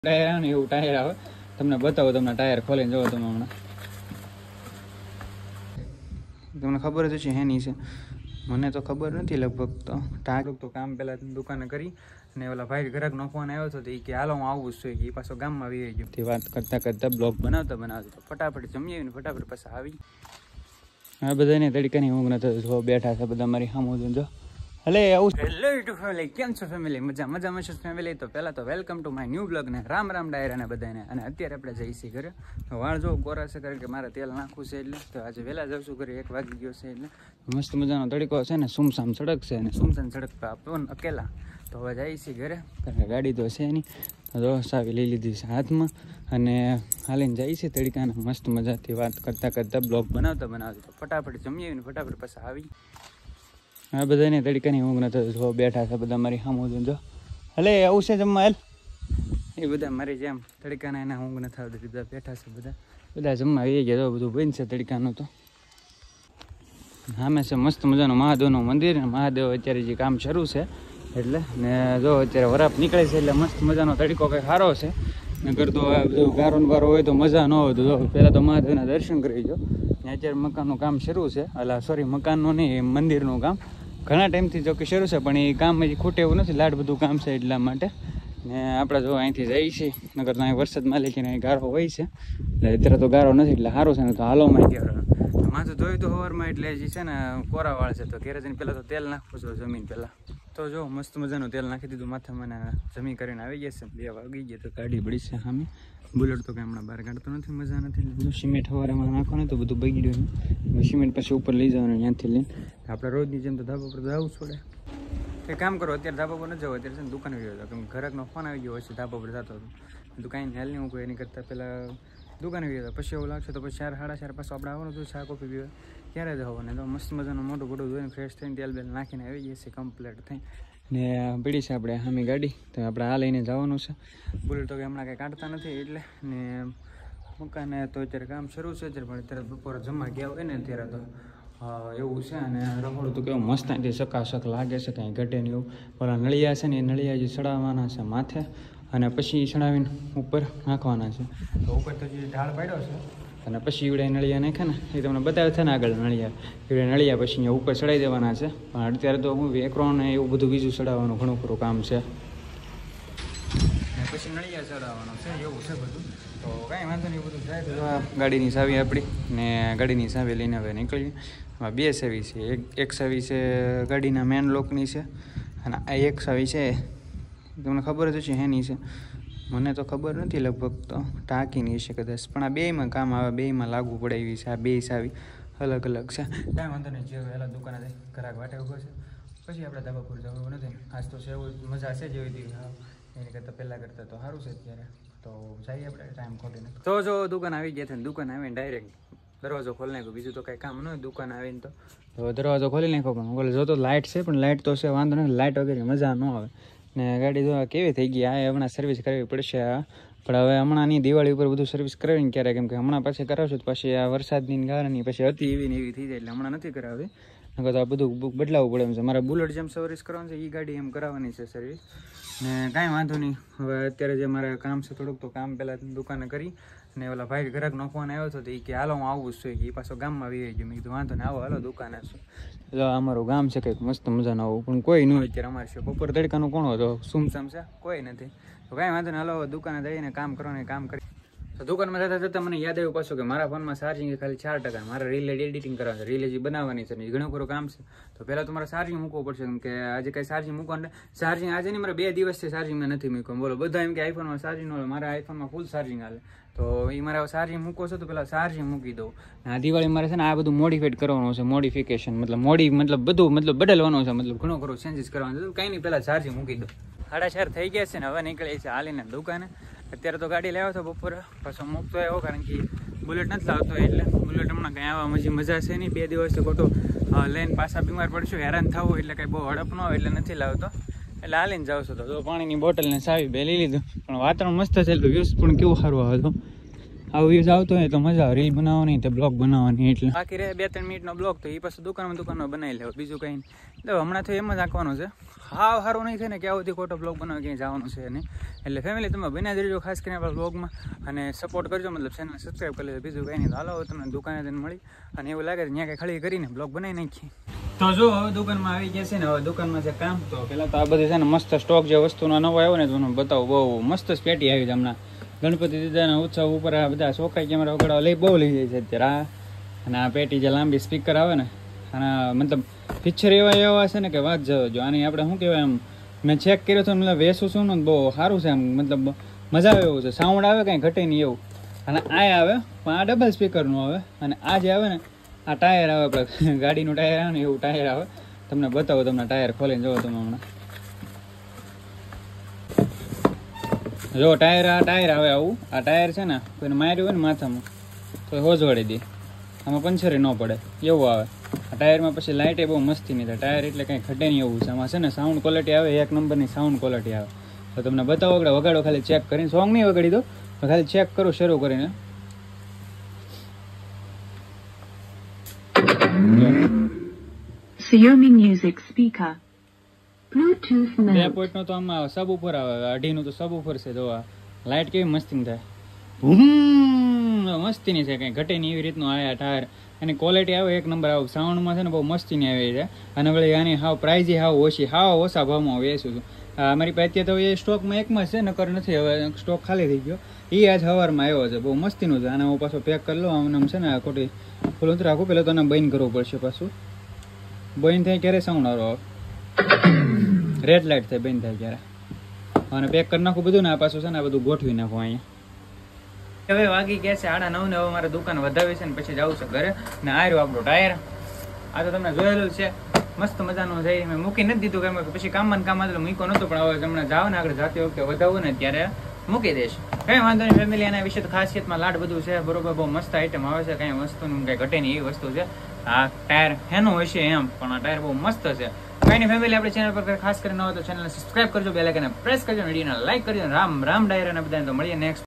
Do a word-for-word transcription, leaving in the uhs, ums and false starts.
Tyre આવે ને એવું ટાયર આવે. તમને બતાવો, તમને ટાયર ખોલીને જોવો તમે હમણાં. તમને ખબર જ છે હેની છે, મને તો ખબર નથી લગભગ. તો ટાયર તો કામ પહેલાં દુકાને કરી અને ઓલા ભાઈ ઘરાકનો ફોન આવ્યો હતો તો એ કે હાલો હું આવું જ છું કે એ પાછો ગામમાં આવી ગયો. તે વાત કરતાં કરતાં બ્લોગ બનાવતા બનાવતા તો ફટાફટ જમી આવીને ફટાફટ પાછા આવી. આ બધાને તડકાની ઊંઘ નથી, બેઠા છે બધા મારી સામું જો. હલે આવું હેલો યુટ્યુબ ફેમિલી, કેમ છો ફેમિલી? મજા મજામાં છો ફેમિલી? તો પહેલાં તો welcome to my new blog ને રામ રામ ડાયરાને બધાને. અને અત્યારે આપણે જઈશી ઘરે. વાળ જો કોરા છે કારણ કે મારે તેલ નાખવું છે એટલે તો આજે વહેલા જઈશું ઘરે. એક વાગી ગયો છે એટલે મસ્ત મજાનો તડકો છે ને સુમસામ સડક છે અને સુમસામ સડક પર આપણને અકેલા. તો હવે જઈશી ઘરે કારણ કે ગાડી તો છે નહીં. તો સાવી લઈ લીધી છે હાથમાં અને હાલીને જાય છે તડકાને મસ્ત મજાથી વાત કરતાં કરતાં બ્લોગ બનાવતા બનાવતા તો ફટાફટ જમી આવીને ફટાફટ પાછા આવી. આ બધાને તડકાની ઊંઘ નથી, જો બેઠા છે બધા મારી સામું જો. હલે આવું છે જમવા હેલ. એ બધા મારી જેમ તડકાના એના ઊંઘ નથી આવતી, બધા બેઠા છે બધા બધા જમવા આવી ગયા. તો બધું બનશે તડકાનું. તો સામે છે મસ્ત મજાનું મહાદેવનું મંદિર ને મહાદેવ અત્યારે જે કામ શરૂ છે એટલે ને જો અત્યારે વરાપ નીકળે છે એટલે મસ્ત મજાનો તડકો કંઈ સારો છે. નગર તો બધું ગારો ને બારો હોય તો મજા ન હોય. તો જો પહેલાં તો મહાદેવના દર્શન કરી જો. અત્યારે મકાનનું કામ શરૂ છે, અલા સોરી મકાનનું નહીં મંદિરનું કામ ઘણા ટાઈમથી જો કે શરૂ છે પણ એ કામ હજી ખૂટે એવું નથી, લાડ બધું કામ છે એટલા માટે. ને આપણે જો અહીંથી જઈએ છીએ નગર તો અહીં વરસાદમાં લેકીને અહીં ગારો હોય છે એટલે અત્યારે તો ગારો નથી એટલે સારું છે ને. તો હાલોમાં અત્યારે માથું ધોયું તો સવારમાં એટલે જે છે ને કોરાવાળ છે તો ઘેરે જઈને પહેલાં તો તેલ નાખવું છે જમીન પહેલાં. તો જો મસ્ત મજાનું તેલ નાખી દીધું માથે, મને જમી કરીને આવી ગયા છે. બે વાગી ગયા તો ગાડી પડી છે સામે. બુલેટ તો કંઈ હમણાં બહાર કાઢતો નથી, મજા નથી. બધું સિમેન્ટ સવારમાં નાખો ને તો બધું બગી ગયું. સિમેન્ટ પછી ઉપર લઈ જવાનું ત્યાંથી લઈને. આપણે રોજની જેમ તો ધાબા પર જવું છોડે. કંઈ કામ કરો અત્યારે ધાબા પર ન જાવ, અત્યારે છે ને દુકાને ગયો હતો કેમ ઘરાકનો ફોન આવી ગયો હશે ધાબા પર જતો હતો. તો કાંઈ હેલ નહીં, હું કોઈ એની કરતાં પહેલાં દુકાને ગયો હતો. પછી એવું લાગશે તો પછી ચાર સાડા ચાર પાછું આપણે આવવાનું હતું ચા કોફી પીવા. ક્યારે જ હોવાને તો મસ્ત મજાનું મોટું મોટું ધોઈને ફ્રેશ થઈને તેલ બેલ નાખીને આવી જઈએ છીએ કમ્પ્લીટ થઈ. ને પડી છે આપણે સામી ગાડી તો આપણે આ લઈને જવાનું છે. બુલેટ તો કે હમણાં કંઈ કાઢતા નથી એટલે. ને મકાને તો અત્યારે કામ શરૂ છે અત્યારે, પણ અત્યારે બપોરે જમવા ગયા હોય ને અત્યારે તો એવું છે. અને રહોડું તો કેવું મસ્ત અહીંથી ચકાચક લાગે છે, કાંઈ ઘટે નહીં એવું. ઓલા નળિયા છે ને એ નળિયા જે ચડાવવાના છે માથે અને પછી ચડાવીને ઉપર નાખવાના છે. તો ઉપર તો જે ઢાળ પાડ્યો છે અને પછી એવડે નળિયા નાખે ને એ તમને બતાવે છે ને આગળ નળિયા એવડે નળિયા પછી અહીંયા ઉપર ચડાવી દેવાના છે. પણ અત્યારે તો હું વેકરો ને એવું બધું બીજું ચડાવવાનું ઘણું ખરું કામ છે. પછી નળિયા ચડાવવાનું છે એવું છે બધું. તો કાંઈ વાંધો નહીં, બધું થાય તો ગાડીની ચાવી આપણી ને ગાડીની ચાવી લઈને હવે નીકળીએ. આમાં બે ચાવી છે, એક એક ચાવી છે ગાડીના મેન લોકની છે અને આ એક ચાવી છે તમને ખબર જ છે હેની છે, મને તો ખબર નથી લગભગ. તો ટાંકીની છે કદાચ, પણ આ બેયમાં કામ આવે, બેયમાં લાગુ પડે એવી છે. આ બે ચાવી અલગ અલગ છે. કાંઈ વાંધો નહીં, જે વહેલા દુકાને જાય ઘરાક વાટે ઉભો છે પછી આપણે ધાબા પર જવું નથી. આજ તો છે એવું મજા છે જેવી હતી એની કરતાં પહેલાં કરતાં તો સારું છે અત્યારે. તો જઈએ આપણે ટાઈમ ખોટીને. તો જો દુકાન આવી ગયા છે, દુકાન આવીને ડાયરેક્ટ દરવાજો ખોલી નાખ્યો. બીજું તો કાંઈ કામ ન હોય દુકાન આવીને તો તો દરવાજો ખોલી નાખ્યો. પણ બોલે જો તો લાઇટ છે પણ લાઇટ તો છે વાંધો નહીં, લાઇટ વગેરે મજા ન આવે. ને ગાડી જો કેવી થઈ ગઈ, આ હમણાં સર્વિસ કરવી પડશે. આ પણ હવે હમણાંની દિવાળી ઉપર બધું સર્વિસ કરાવીને ક્યારે, કેમ કે હમણાં પાછી કરાવશું તો પછી આ વરસાદની કારણે પછી હતી એવી ને એવી થઈ જાય એટલે હમણાં નથી કરાવવી. નકર તો આ બધું બદલાવવું પડે એમ છે. મારે બુલેટ જેમ સર્વિસ કરવાનું છે એ ગાડી એમ કરાવવાની છે સર્વિસ. ને કાંઈ વાંધો નહીં, હવે અત્યારે જે મારે કામ છે થોડુંક તો કામ પહેલાં દુકાને કરી ને ઓલા ભાઈ ઘરાકનો ફોન આવ્યો હતો તો એ કે હાલો હું આવું જ છું કે એ પાછો ગામમાં આવી ગયો. મેં કીધું વાંધો ને આવો હાલો દુકાને છું. એટલે અમારું ગામ છે કંઈક મસ્ત મજાનું આવું પણ કોઈ ન હોય અત્યારે અમારે છે. બપોર તડકાનું કોણ હતો, સુમસામ છે, કોઈ નથી. તો કાંઈ વાંધો ને હાલો દુકાને જઈને કામ કરવાનું કામ કરી. તો દુકાનમાં જતાં જતાં મને યાદ આવ્યું પાછું કે મારા ફોનમાં ચાર્જિંગ ખાલી ચાર ટકા, મારે રીલ એડિટિંગ કરવાનું છે, રીલ હજી બનાવવાની છે ને ઘણું ખરું કામ છે. તો પહેલાં તો મારે ચાર્જિંગ મૂકવું પડશે કેમ કે આજે કાંઈ ચાર્જિંગ મૂકવાનું ચાર્જિંગ આજે નહીં, મારે બે દિવસથી ચાર્જિંગમાં નથી મૂક્યું. બોલો બધા એમ કે આઈફોનમાં ચાર્જિંગ ન હોય, મારા આઈફોનમાં ફૂલ ચાર્જિંગ હાલે. તો એ મારે ચાર્જિંગ મૂકો છો તો પહેલાં ચાર્જિંગ મૂકી દઉં. આ દિવાળી મારે છે ને આ બધું મોડિફાઈડ કરવાનું છે, મોડિફિકેશન મતલબ મોડી મતલબ બધું મતલબ બદલવાનું છે, મતલબ ઘણું ખરું ચેન્જીસ કરવાનું છે. કાંઈ નહીં પહેલાં ચાર્જિંગ મૂકી દઉં. સાડા ચાર થઈ ગયા છે ને હવે નીકળે છે હાલીને દુકાને. અત્યારે તો ગાડી લાવ્યો હતો બપોરે, પાછો મૂકતો આવ્યો કારણ કે બુલેટ નથી લાવતો એટલે બુલેટ હમણાં કંઈ આવવા મજી મજા છે નહીં. બે દિવસથી ખોટું લઈને પાછા બીમાર પડશું, હેરાન થવું એટલે કંઈ બહુ હડપ ન હોય એટલે નથી લાવતો. એટલે હાલીને જાઉં છું. તો પાણીની બોટલને ચાવી બે લઈ લીધું. પણ વાતાવરણ મસ્ત છે એટલે વ્યૂઝ પણ કેવું સારું આવે તો આવો વ્યૂઝ આવતો હોય તો મજા આવે રીલ બનાવવાની તો બ્લોગ બનાવવાની એટલે બાકી રહે બે ત્રણ મિનિટનો બ્લોગ તો એ પાછું દુકાનમાં દુકાનમાં બનાવી લેવો બીજું કંઈ નહીં એટલે હમણાં તો એમ જ આંકવાનું છે હાવ સારું નહીં થાય ને કે આવતી ખોટો બ્લોગ બનાવી ક્યાંય જવાનું છે નહીં એટલે ફેમિલી તમે બના દેજો ખાસ કરીને આપણા બ્લોગમાં અને સપોર્ટ કરજો મતલબ ચેનલ સબસ્ક્રાઈબ કરી લેજો બીજું કંઈ નહીં તો હાલો તમને દુકાને જઈને મળી અને એવું લાગે ત્યાં કંઈ ખડી કરીને બ્લોગ બનાવી નાખીએ તો જો હવે દુકાનમાં આવી ગયા છે ને હવે દુકાનમાં છે કામ તો પેલા તો આ બધું છે ને મસ્ત સ્ટોક જે વસ્તુનો નવો આવ્યો ને તમને બતાવું બહુ મસ્ત પેટી આવી છે હમણાં ગણપતિ દાદાના ઉત્સવ ઉપર આ બધા છોકરા કેમેરા વગાડવા લઈ બહુ લઈ જાય છે અત્યારે આ અને આ પેટી જે લાંબી સ્પીકર આવે ને અને મતલબ પિક્ચર એવા એવા છે ને કે વાત જો આની આપણે શું કહેવાય એમ મેં ચેક કર્યો તો મતલબ વેસું શું ને બહુ સારું છે એમ મતલબ મજા આવે એવું છે સાઉન્ડ આવે કાંઈ ઘટે નહીં એવું અને આ આવે પણ આ ડબલ સ્પીકરનું આવે અને આ જે આવે ને આ ટાયર આવે આપણે ગાડીનું ટાયર આવે ને એવું ટાયર આવે તમને બતાવો તમને ટાયર ખોલીને જોવો તમે હમણાં જો ટાયર આ ટાયર આવે આવું આ ટાયર છે ને કોઈને માર્યું હોય ને માથામાં તો હોજવાડી દે આમાં પંચરે ન પડે એવું આવે આ ટાયરમાં પછી લાઇટે બહુ મસ્તી નહીં થાય ટાયર એટલે કંઈ ઘટે નહીં એવું છે આમાં છે ને સાઉન્ડ ક્વોલિટી આવે એક નંબરની સાઉન્ડ ક્વોલિટી આવે તો તમને બતાવો કે વગાડો ખાલી ચેક કરીને સોંગ નહીં વગાડી દો તો ખાલી ચેક કરો શરૂ કરીને Xiaomi Music Speaker Bluetooth બે mode પોઈન્ટ નો તો આમાં સબ ઉપર આવે અઢીનું તો સબ ઉપર છે જોવા લાઇટ કેવી મસ્તી થાય હમ મસ્તી નહીં છે કંઈ ઘટે નહીં એવી રીતનું આયા ટાયર એની ક્વોલિટી આવે એક નંબર આવે સાઉન્ડમાં છે ને બહુ મસ્તી નહીં આવી છે અને વળી આની હાવ પ્રાઇઝી હાવ ઓછી હાવ ઓછા ભાવમાં વેચું છું અમારી પાસે અત્યારે તો એ સ્ટોકમાં એકમાં છે નકર નથી હવે સ્ટોક ખાલી થઈ ગયો એ આજ સવારમાં આવ્યો છે બહુ મસ્તીનું છે આને હું પાછો પેક કરી લઉં આમ છે ને ખોટી ફૂલ રાખું પેલા તો આને બંધ કરવું પડશે પાછું બંધ થાય ક્યારે સાઉન્ડ આવો આવે રેડ લાઇટ થાય બંધ થાય ક્યારે અને પેક કરી નાખું બધું ને આ પાછું છે ને આ બધું ગોઠવી નાખું અહીંયા હવે વાગી ગયા છે આડા નવ ને હવે મારે દુકાન વધાવી છે ને પછી જવું છે ઘરે ને આ રહ્યું આપણું ટાયર આ તો તમને જોયેલું છે મસ્ત મજાનું છે મેં મૂકી નથી દીધું કેમ કે પછી કામમાં કામ એટલે મૂકો નહોતું પણ હવે તમને જાવ ને આગળ જાતી વખતે વધાવું ને ત્યારે મૂકી દઈશ કઈ વાંધો નહીં ફેમિલી એના વિશે તો ખાસિયતમાં લાડ બધું છે બરોબર બહુ મસ્ત આઈટમ આવે છે કઈ વસ્તુનું કઈ ઘટે નહીં એવી વસ્તુ છે આ ટાયર એનું હશે એમ પણ આ ટાયર બહુ મસ્ત છે કઈ નહીં ફેમિલી આપણે ચેનલ પર ખાસ કરીને હોય તો ચેનલને સબસ્ક્રાઇબ કરજો બેલ આઇકન પ્રેસ કરજો વિડીયોને લાઈક કરજો રામ રામ ડાયર અને બધાને તો મળીએ નેક્સ્ટ